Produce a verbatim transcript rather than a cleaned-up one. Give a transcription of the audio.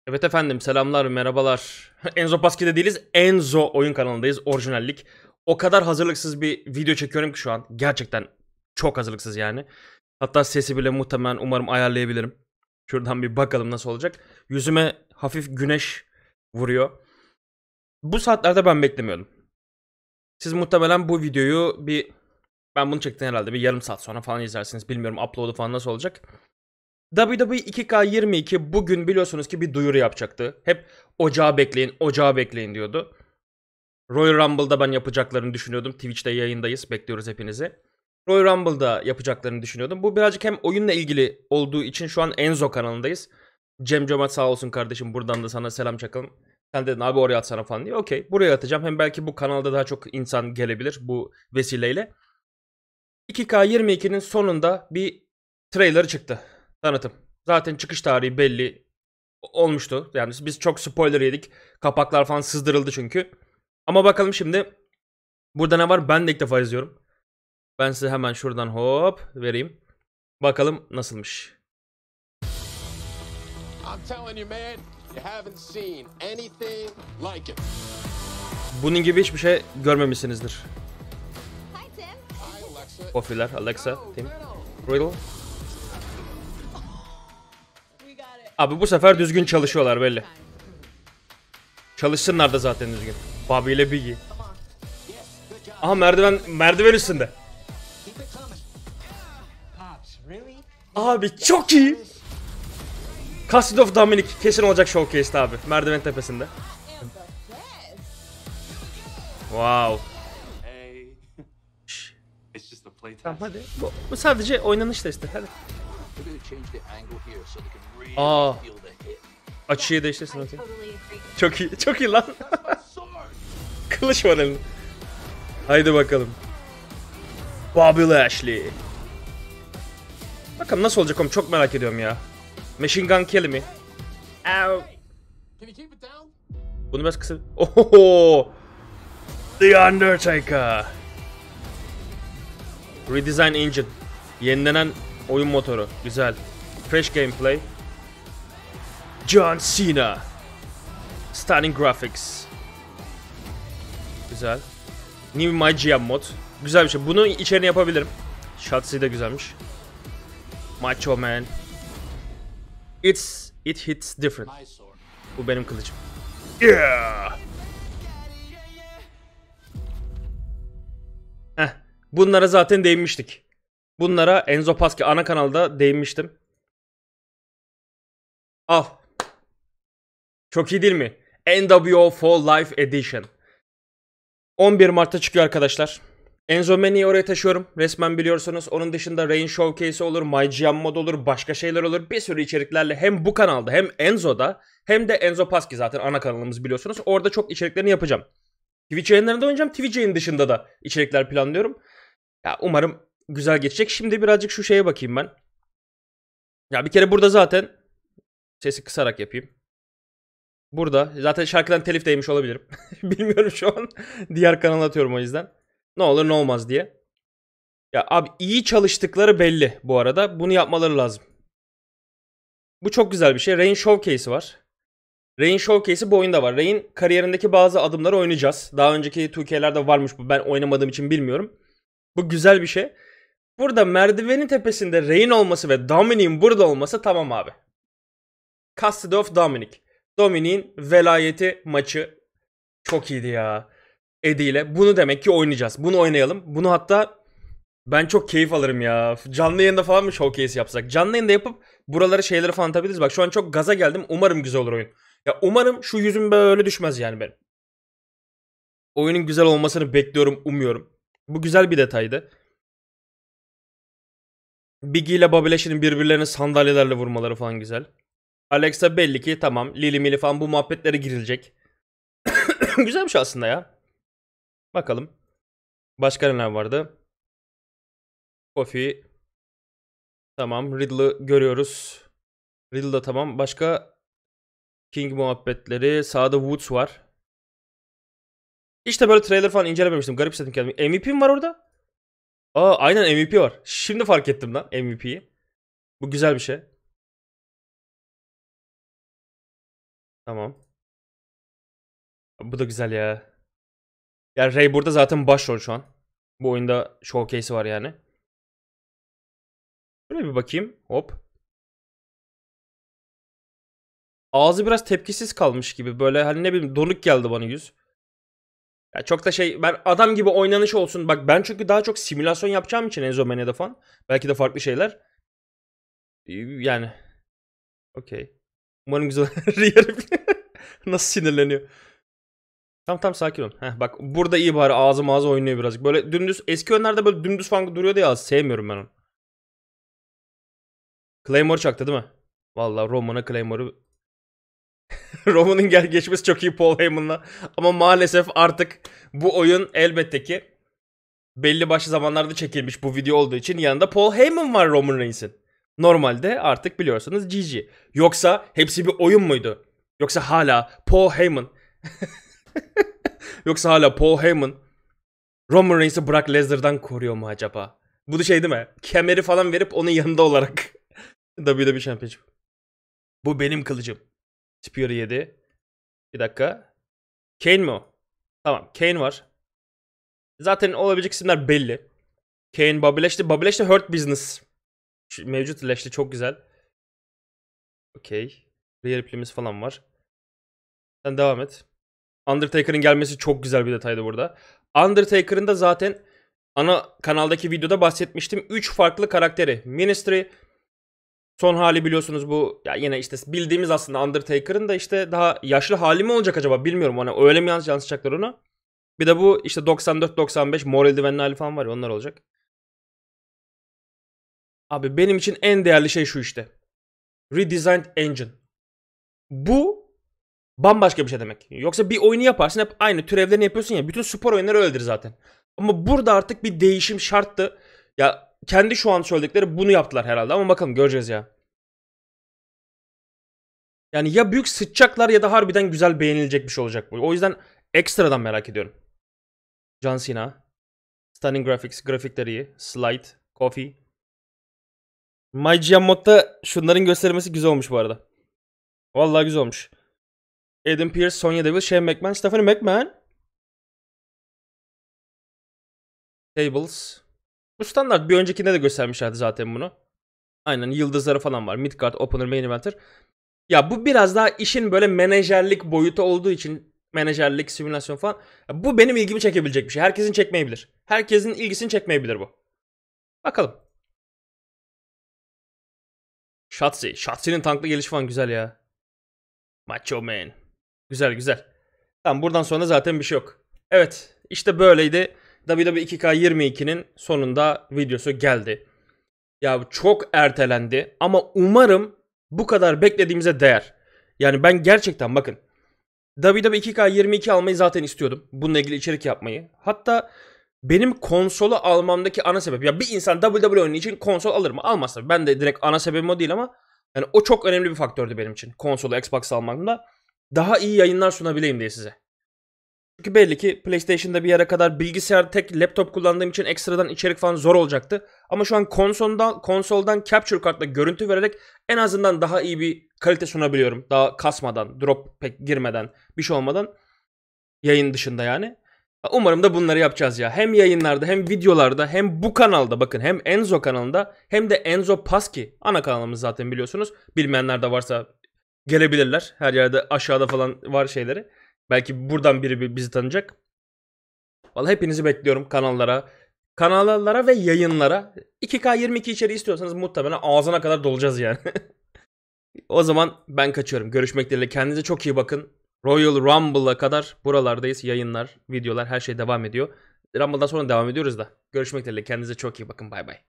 Evet efendim, selamlar, merhabalar. Enzo Paski'de değiliz, Enzo oyun kanalındayız, orijinallik. O kadar hazırlıksız bir video çekiyorum ki şu an. Gerçekten çok hazırlıksız yani. Hatta sesi bile muhtemelen umarım ayarlayabilirim. Şuradan bir bakalım nasıl olacak. Yüzüme hafif güneş vuruyor. Bu saatlerde ben beklemiyordum. Siz muhtemelen bu videoyu bir... Ben bunu çektim herhalde bir yarım saat sonra falan izlersiniz. Bilmiyorum upload'u falan nasıl olacak. W W E iki K yirmi iki bugün biliyorsunuz ki bir duyuru yapacaktı. Hep ocağı bekleyin, ocağı bekleyin diyordu. Royal Rumble'da ben yapacaklarını düşünüyordum. Twitch'te yayındayız. Bekliyoruz hepinizi. Royal Rumble'da yapacaklarını düşünüyordum. Bu birazcık hem oyunla ilgili olduğu için şu an Enzo kanalındayız. Cem Cömert sağ olsun kardeşim. Buradan da sana selam çakalım. Sen dedin abi oraya atsana falan diye. Okey, buraya atacağım. Hem belki bu kanalda daha çok insan gelebilir bu vesileyle. iki K yirmi ikinin sonunda bir trailer çıktı. Tanıtım. Zaten çıkış tarihi belli olmuştu. Yani biz çok spoiler yedik. Kapaklar falan sızdırıldı çünkü. Ama bakalım şimdi burada ne var? Ben de ilk defa izliyorum. Ben size hemen şuradan hop vereyim. Bakalım nasılmış. Bunun gibi hiçbir şey görmemişsinizdir. Ofiler, Alexa, Tim, Riddle. Abi bu sefer düzgün çalışıyorlar belli. Çalışsınlar da zaten düzgün. Bobby ile Biggie. Aha merdiven merdiven üstünde. Abi çok iyi. Custody of Dominic kesin olacak showcase'te abi. Merdiven tepesinde. Wow. Tamam hadi. Bu, bu sadece oynanış testi. Hadi. Aa. Açıyı değiştirsin hadi. Çok iyi. Çok iyi lan. Kılıç var elinde. Haydi bakalım. Bobby Lashley. Bakalım nasıl olacak oğlum, çok merak ediyorum ya. Machine Gun Kelly mi? Ow. Bunu biraz kısa... Ohoho! The Undertaker. Redesign Engine. Yenilenen oyun motoru. Güzel. Fresh gameplay. John Cena. Stunning graphics. Güzel. New My G M mod. Güzel bir şey. Bunu içerine yapabilirim. Shotzi de güzelmiş. Macho Man. It's it hits different. Bu benim kılıcım. Yeah. Heh. Bunlara zaten değinmiştik. Bunlara Enzo Paski ana kanalda değinmiştim. Al. Çok iyi değil mi? N W O Fall Life Edition. on bir Mart'ta çıkıyor arkadaşlar. Enzo Mani'yi oraya taşıyorum. Resmen biliyorsunuz. Onun dışında Rain Showcase olur, My G M mod olur, başka şeyler olur. Bir sürü içeriklerle hem bu kanalda hem Enzo'da hem de Enzo Paski zaten ana kanalımız biliyorsunuz. Orada çok içeriklerini yapacağım. Twitch yayınlarında oynayacağım. Twitch yayın dışında da içerikler planlıyorum. Ya umarım güzel geçecek. Şimdi birazcık şu şeye bakayım ben. Ya bir kere burada zaten sesi kısarak yapayım. Burada zaten şarkıdan telif değmiş olabilirim. Bilmiyorum şu an. Diğer kanala atıyorum o yüzden. Ne olur ne olmaz diye. Ya abi iyi çalıştıkları belli bu arada. Bunu yapmaları lazım. Bu çok güzel bir şey. Rain Showcase'i var. Rain Showcase'i bu oyunda var. Rain kariyerindeki bazı adımları oynayacağız. Daha önceki iki K'lerde varmış bu. Ben oynamadığım için bilmiyorum. Bu güzel bir şey. Burada merdivenin tepesinde Rain olması ve Dominic'in burada olması tamam abi. Custody of Dominic. Dominic'in velayeti maçı çok iyiydi ya. Eddie ile. Bunu demek ki oynayacağız. Bunu oynayalım. Bunu hatta ben çok keyif alırım ya. Canlı yayında falan mı showcase yapsak? Canlı yayında yapıp buraları şeyleri falan atabiliriz. Bak şu an çok gaza geldim. Umarım güzel olur oyun. Ya umarım şu yüzüm böyle düşmez yani benim. Oyunun güzel olmasını bekliyorum, umuyorum. Bu güzel bir detaydı. Biggie ile Bobby Lashley'nin birbirlerine sandalyelerle vurmaları falan güzel. Alexa belli ki tamam. Lili Mili falan bu muhabbetlere girilecek. Güzel bir şey aslında ya. Bakalım. Başka neler vardı? Kofi. Tamam. Riddle'ı görüyoruz. Riddle da tamam. Başka King muhabbetleri. Sağda Woods var. İşte böyle trailer falan incelememiştim. Garip hissettim kendimi. M V P mi var orada? Aa aynen M V P var. Şimdi fark ettim lan M V P'yi. Bu güzel bir şey. Tamam. Bu da güzel ya. Yani Rey burada zaten başrol şu an. Bu oyunda showcase'i var yani. Şöyle bir bakayım. Hop. Ağzı biraz tepkisiz kalmış gibi. Böyle hani ne bileyim donuk geldi bana yüz. Ya çok da şey, ben adam gibi oynanış olsun. Bak ben çünkü daha çok simülasyon yapacağım için Enzo Mania'da falan. Belki de farklı şeyler. Yani. Okey. Umarım güzel. Nasıl sinirleniyor. Tamam tamam sakin ol. Heh, bak burada iyi bari, ağzım ağzı oynuyor birazcık. Böyle dümdüz, eski oyunlarda böyle dümdüz falan duruyordu ya, sevmiyorum ben onu. Claymore çaktı değil mi? Vallahi Roman'a Claymore'u Roman'ın gel geçmesi çok iyi Paul Heyman'la. Ama maalesef artık bu oyun elbette ki belli başlı zamanlarda çekilmiş bu video olduğu için yanında Paul Heyman var Roman Reigns'in. Normalde artık biliyorsunuz G G. Yoksa hepsi bir oyun muydu? Yoksa hala Paul Heyman Yoksa hala Paul Heyman Roman Reigns'i Brock Lesnar'dan koruyor mu acaba? Bu da şey değil mi? Kemeri falan verip onun yanında olarak W W E Championship. Bu benim kılıcım. Spear yedi. Bir dakika. Kane mi o? Tamam, Kane var. Zaten olabilecek isimler belli. Kane, Bobby Lashley. Bobby Lashley Hurt Business. Şu mevcut Lashley çok güzel. Okey. Rhea Ripley'miz falan var. Sen devam et. Undertaker'ın gelmesi çok güzel bir detaydı burada. Undertaker'ın da zaten ana kanaldaki videoda bahsetmiştim. üç farklı karakteri. Ministry, son hali biliyorsunuz bu. Ya yine işte bildiğimiz aslında Undertaker'ın da işte daha yaşlı hali mi olacak acaba bilmiyorum. Hani öyle mi yansıtacaklar onu? Bir de bu işte doksan dört doksan beş mor eldivenli hali falan var ya, onlar olacak. Abi benim için en değerli şey şu işte. Redesigned Engine. Bu bambaşka bir şey demek. Yoksa bir oyunu yaparsın, hep aynı türevlerini yapıyorsun ya. Bütün spor oyunları öyledir zaten. Ama burada artık bir değişim şarttı. Ya kendi şu an söyledikleri bunu yaptılar herhalde ama bakalım göreceğiz ya. Yani ya büyük sıçacaklar ya da harbiden güzel beğenilecek bir şey olacak bu. O yüzden ekstradan merak ediyorum. John Cena. Stunning Graphics. Grafikleri iyi. Slide. Coffee. My G M modda şunların gösterilmesi güzel olmuş bu arada. Vallahi güzel olmuş. Adam Pearce, Sonya Deville, Shane McMahon, Stephanie McMahon. Tables. Bu standart, bir öncekinde de göstermişlerdi zaten bunu. Aynen, yıldızları falan var. Midcard, Opener, Main Eventer. Ya bu biraz daha işin böyle menajerlik boyutu olduğu için, menajerlik, simülasyon falan. Bu benim ilgimi çekebilecek bir şey. Herkesin çekmeyebilir. Herkesin ilgisini çekmeyebilir bu. Bakalım. Shotzi. Shotzi'nin tanklı gelişi falan güzel ya. Macho Man. Güzel güzel. Tamam, buradan sonra zaten bir şey yok. Evet, işte böyleydi. W W E iki K yirmi ikinin sonunda videosu geldi. Ya çok ertelendi ama umarım bu kadar beklediğimize değer. Yani ben gerçekten bakın, W W E iki K yirmi iki almayı zaten istiyordum. Bununla ilgili içerik yapmayı. Hatta benim konsolu almamdaki ana sebep, ya bir insan W W E oyunu için konsol alır mı? Almaz tabii. Ben de direkt ana sebebim o değil ama yani o çok önemli bir faktördü benim için. Konsolu, Xbox almamda daha iyi yayınlar sunabileyim diye size. Çünkü belli ki PlayStation'da bir yere kadar bilgisayar, tek laptop kullandığım için ekstradan içerik falan zor olacaktı. Ama şu an konsoldan, konsoldan capture kartla görüntü vererek en azından daha iyi bir kalite sunabiliyorum. Daha kasmadan, drop pek girmeden, bir şey olmadan, yayın dışında yani. Umarım da bunları yapacağız ya. Hem yayınlarda hem videolarda hem bu kanalda, bakın hem Enzo kanalında hem de Enzo Paski ana kanalımız zaten biliyorsunuz. Bilmeyenler de varsa gelebilirler. Her yerde aşağıda falan var şeyleri. Belki buradan biri bizi tanıyacak. Vallahi hepinizi bekliyorum kanallara. Kanallara ve yayınlara. iki K yirmi iki içeriği istiyorsanız muhtemelen ağzına kadar dolacağız yani. O zaman ben kaçıyorum. Görüşmek dileğiyle. Kendinize çok iyi bakın. Royal Rumble'a kadar buralardayız. Yayınlar, videolar, her şey devam ediyor. Rumble'dan sonra devam ediyoruz da. Görüşmek dileğiyle. Kendinize çok iyi bakın. Bay bay.